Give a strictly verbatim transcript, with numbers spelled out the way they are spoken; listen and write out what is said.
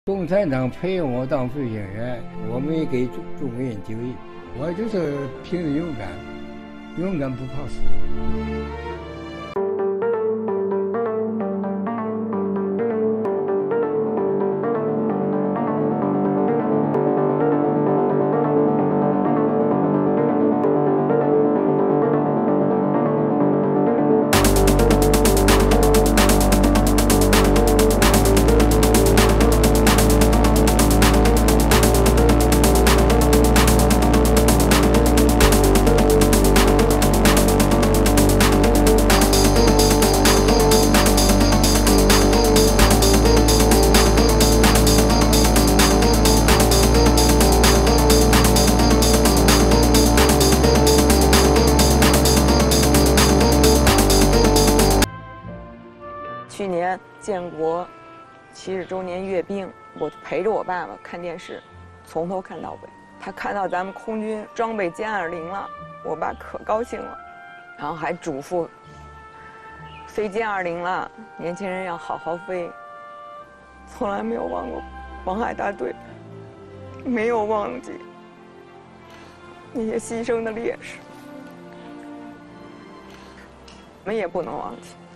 共产党培养我当飞行员，我们也给中中国人就业。我就是凭着勇敢，勇敢不怕死。 去年建国七十周年阅兵，我陪着我爸爸看电视，从头看到尾。他看到咱们空军装备歼二零了，我爸可高兴了，然后还嘱咐飞歼二零了，年轻人要好好飞。从来没有忘过黄海大队，没有忘记那些牺牲的烈士，我们也不能忘记。